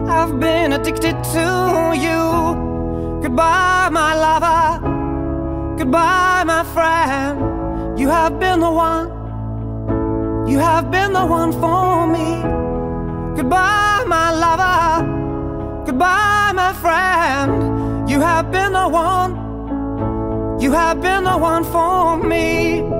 I've been addicted to you. Goodbye, my lover. Goodbye, my friend. You have been the one. You have been the one for me. Goodbye, my lover. Goodbye, my friend. You have been the one. You have been the one for me.